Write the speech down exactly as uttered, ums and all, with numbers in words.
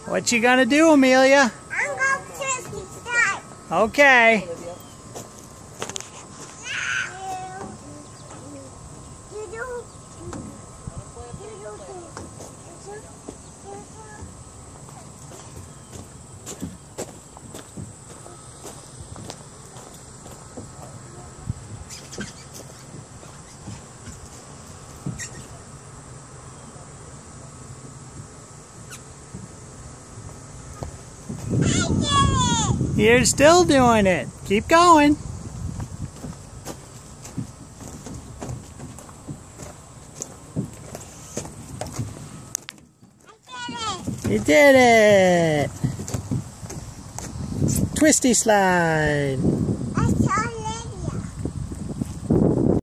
What you gonna do, Amelia? I'm going to the slide. Okay. You're still doing it. Keep going. You did it. Twisty slide.